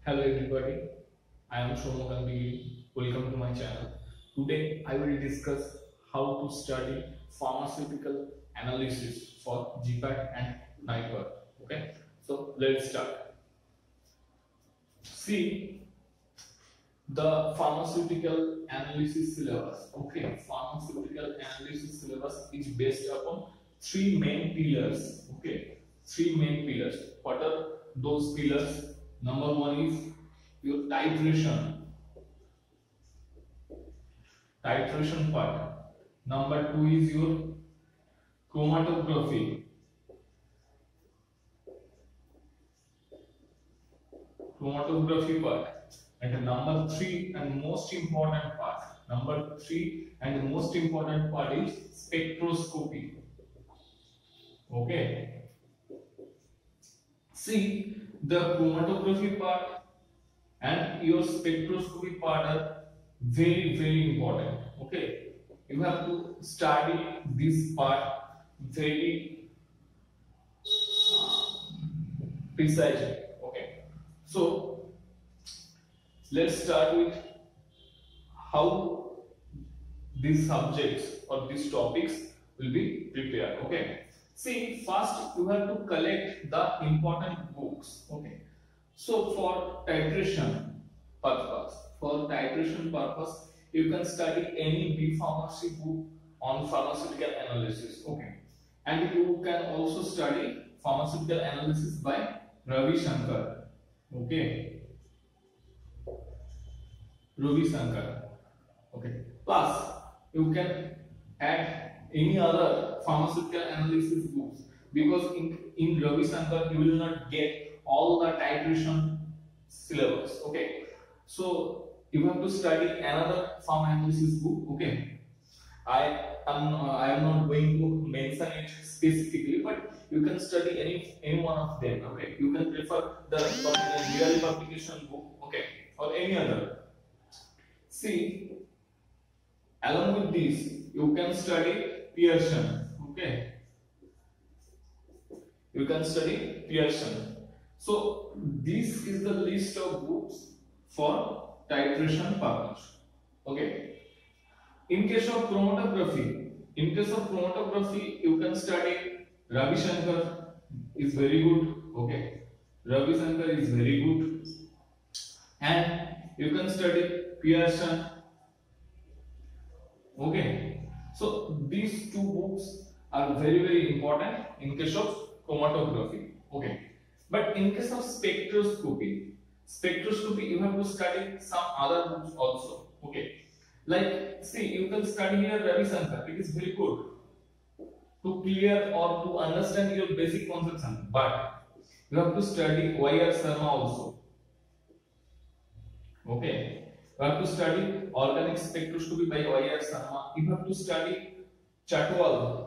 Hello everybody, I am Shomokan Bigi. Welcome to my channel. Today I will discuss how to study pharmaceutical analysis for GPAT and NIPER. Okay, so let's start. See the pharmaceutical analysis syllabus. Okay, pharmaceutical analysis syllabus is based upon three main pillars. Okay, three main pillars. What are those pillars? Number one is your titration part. Number two is your chromatography part. And number three and most important part. Number three and most important part is spectroscopy. Okay. See the chromatography part and your spectroscopy part are very important. Okay, you have to study this part very precisely. Okay, so let's start with how these subjects or these topics will be prepared. Okay, see, first you have to collect the important books. Okay, so for titration purpose, you can study any B Pharmacy book on pharmaceutical analysis. Okay, and you can also study pharmaceutical analysis by Ravi Shankar. Okay, Ravi Shankar. Okay, plus you can add any other pharmaceutical analysis books, because in Ravi Shankar you will not get all the titration syllabus. Okay, so you have to study another pharma analysis book. Okay, I am not going to mention it specifically, but you can study any one of them. Okay, you can prefer the real publication book. Okay, or any other. See, along with this, you can study Pearson. Okay, you can study Pearson. So this is the list of books for titration purpose. Okay. In case of chromatography, you can study Ravi Shankar is very good. Okay, Ravi Shankar is very good, and you can study Pearson. Okay, so these two books are very important in case of chromatography. Okay, but in case of spectroscopy you have to study some other books also. Okay, like see, you can study here Ravi Shankar. It is very good to clear or to understand your basic conception, but you have to study Y.R. Sharma also. Okay, you have to study organic spectroscopy by Y.R. Sharma. You have to study Chatwal.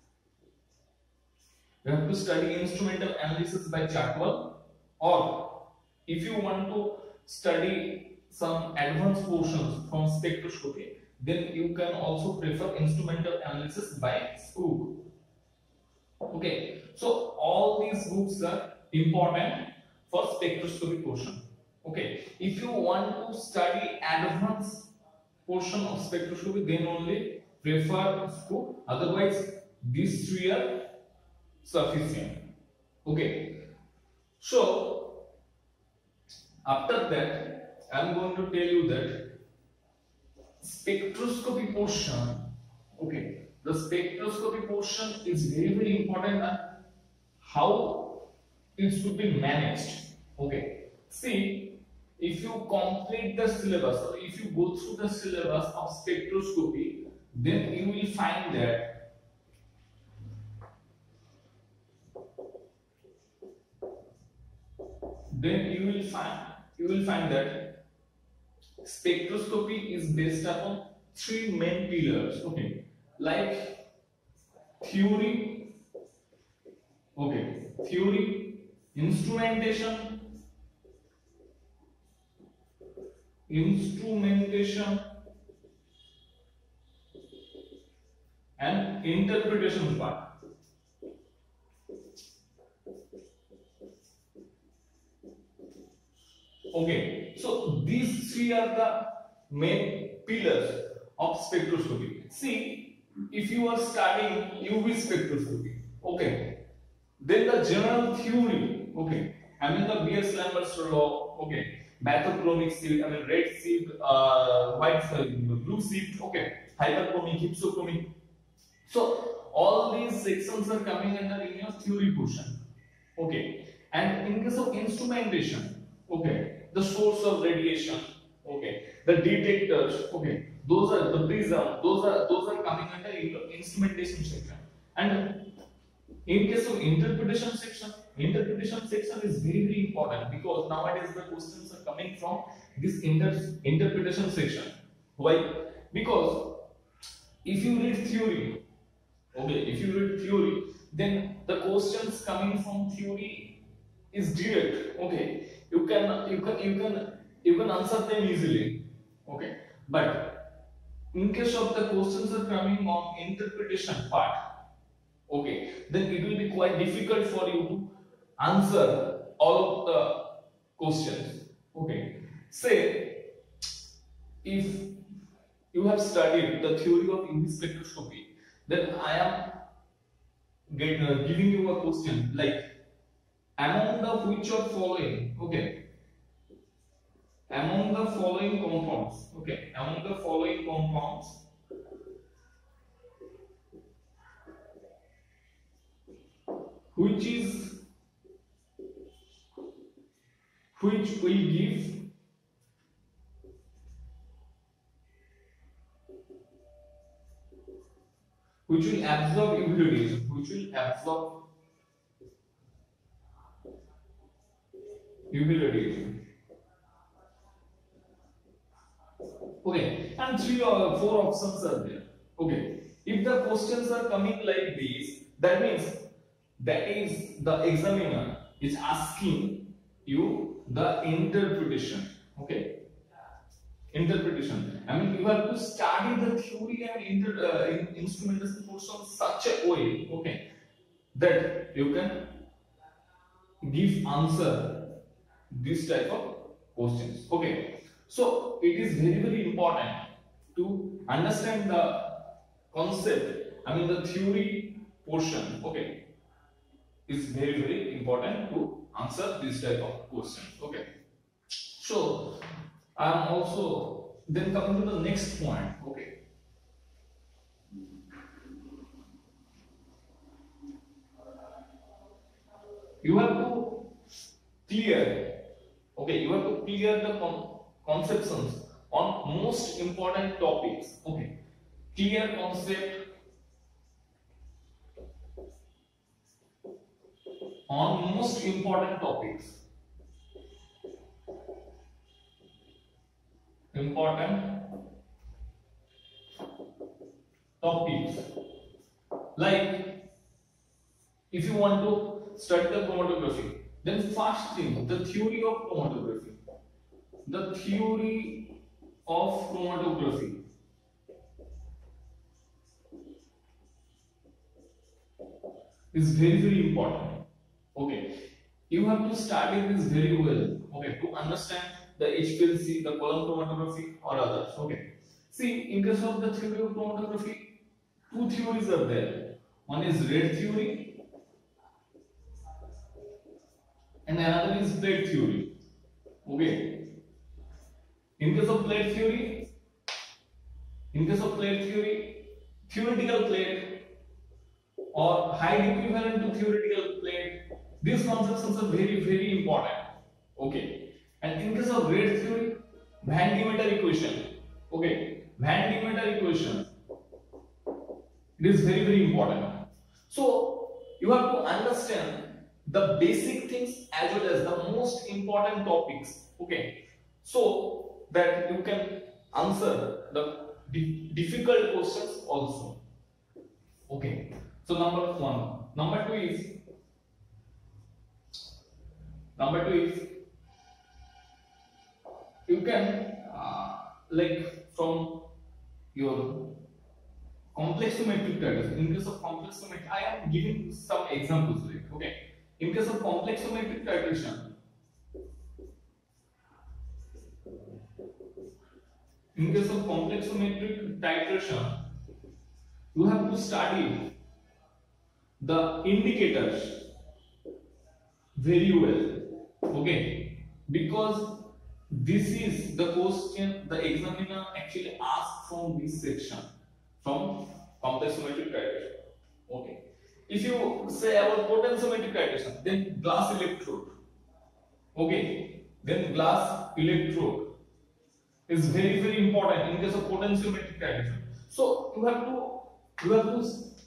You have to study instrumental analysis by Chatwal, or if you want to study some advanced portions from spectroscopy, then you can also prefer instrumental analysis by Skoog. Okay, so all these books are important for spectroscopy portion. Okay, if you want to study advanced portion of spectroscopy, then only prefer Skoog. Otherwise, these three are sufficient. Okay, so after that, I am going to tell you that spectroscopy portion. Okay, the spectroscopy portion is very important, and how it should be managed. Okay, see, if you complete the syllabus or if you go through the syllabus of spectroscopy, then you will find that that spectroscopy is based upon three main pillars. Okay, like theory, instrumentation, and interpretation part. Okay, so these three are the main pillars of spectroscopy. See, if you are studying UV spectroscopy, okay, then the general theory, okay, I mean the Beer-Lambert's law, okay, bathochromic shift, I mean red shift, white, blue shift, okay, hyperchromic, hypsochromic. So all these sections are coming under in your theory portion, okay. And in case of instrumentation, okay, the source of radiation, okay, the detectors, okay, those are the prism, those are coming under instrumentation section. And in case of interpretation section is very important, because nowadays the questions are coming from this interpretation section. Why? Because if you read theory, okay, if you read theory, then the questions coming from theory is direct. Okay, you can answer them easily. Okay, but in case of the questions are coming on interpretation part, okay, then it will be quite difficult for you to answer all of the questions. Okay, say if you have studied the theory of UV spectroscopy, then I am giving you a question like, among the which of following, okay, among the following compounds, okay, among the following compounds, which will give which will absorb UV radiation, which will absorb UV radiation. Okay, and three or four options are there. Okay, if the questions are coming like this, that means that is the examiner is asking you the interpretation. Okay, interpretation. I mean, you have to study the theory and instrumentation portion such a way, okay, that you can give answer this type of questions. Okay, so it is very important to understand the concept. I mean, the theory portion. Okay, is very important to answer this type of question. Okay, so I am also then coming to the next point. Okay, you have to clear. Okay, you have to clear the conceptions on most important topics. Okay, clear concept on most important topics. Like, if you want to study the chromatography, then first thing, the theory of chromatography. The theory of chromatography is very important. Okay, you have to study this very well. Okay, to understand the HPLC, the column chromatography, or others. Okay, see, in case of the theory of chromatography, two theories are there. One is red theory, and another is plate theory. Okay, in case of plate theory, theoretical plate or high equivalent to theoretical plate, these concepts are very important. Okay, and in case of red theory, Van Demeter equation. Okay, Van Demeter equation, it is very important. So you have to understand the basic things as well as the most important topics. Okay, so that you can answer the difficult questions also. Okay, so number one. Number two is you can like from your complexometric titration. In case of complexometric, I am giving some examples. Like, okay, in case of complexometric titration, In case of complexometric titration, you have to study the indicators very well, okay, because this is the question the examiner actually asks from this section, from complexometric titration. Okay, if you say about potentiometric titration, then glass electrode, okay, then glass electrode is very important in case of potentiometric titration. So you have to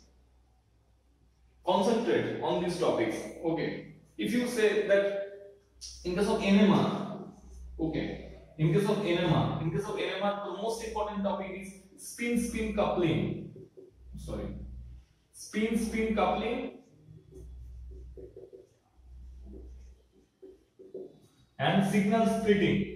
concentrate on these topics. Okay, if you say that in case of NMR, okay, in case of NMR, the most important topic is spin coupling. Sorry, spin coupling and signal splitting.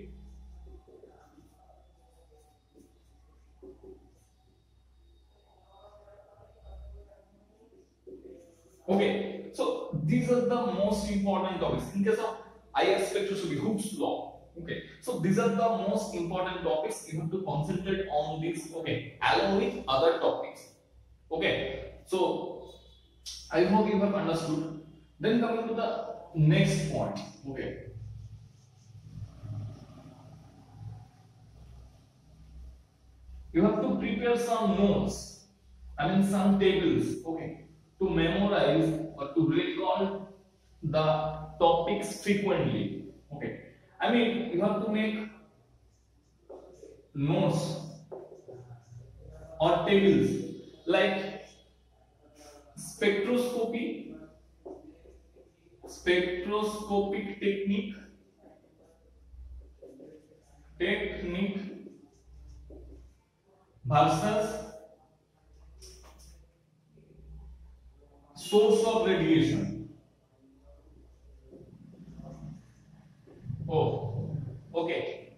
Okay, so these are the most important topics. In case of IR spectroscopy, Hooke's law. Okay, so these are the most important topics. You have to concentrate on this. Okay, along with other topics. Okay, so I hope you have understood. Then coming to the next point. Okay, you have to prepare some notes. I mean some tables. Okay, to memorize or to recall the topics frequently. Okay, I mean you have to make notes or tables like spectroscopy, spectroscopic technique versus source of radiation. Oh, okay.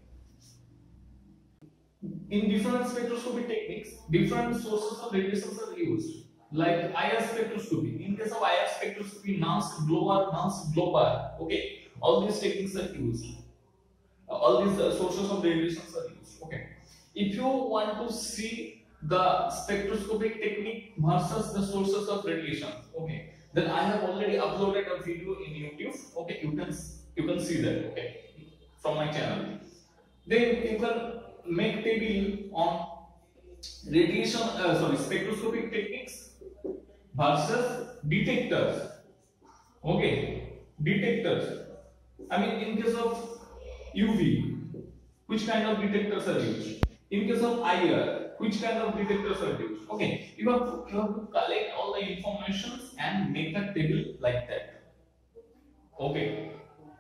In different spectroscopy techniques, different sources of radiations are used. Like IR spectroscopy. In case of IR spectroscopy, Nernst Glober. Okay, all these techniques are used. All these sources of radiations are used. Okay. If you want to see the spectroscopic technique versus the sources of radiation, okay, then I have already uploaded a video in YouTube. Okay, you can see that. Okay, from my channel. Then you can make table on radiation. Spectroscopic techniques versus detectors. Okay, detectors. I mean, in case of UV, which kind of detectors are used? In case of IR, which kind of detectors are used? Okay, you have to collect all the information and make a table like that. Okay.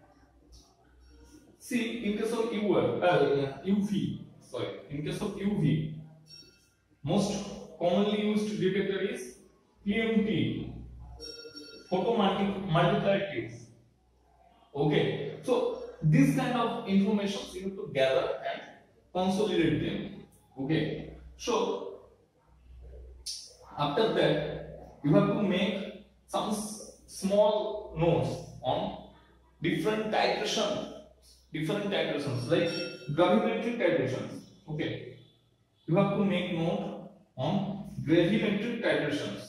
See, in case of UV, in case of UV, most commonly used detector is PMT, photomultiplier tube. Okay, so this kind of information you have to gather and consolidate them. Okay, so after that you have to make some small notes on different titrations like gravimetric titrations. Okay, you have to make note on gravimetric titrations.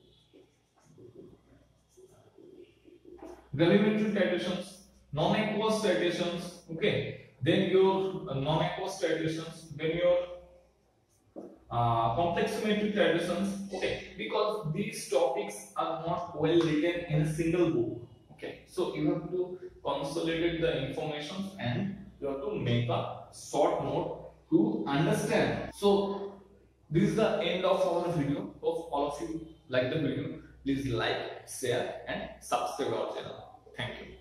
Gravimetric titrations, non-aqueous titrations, okay, then your non-aqueous titrations, then your complexometric titrations, okay, because these topics are not well written in a single book, okay, so you have to consolidate the information and you have to make a short note to understand. So this is the end of our video. Hope all of you like the video. Please like, share and subscribe our channel. Thank you.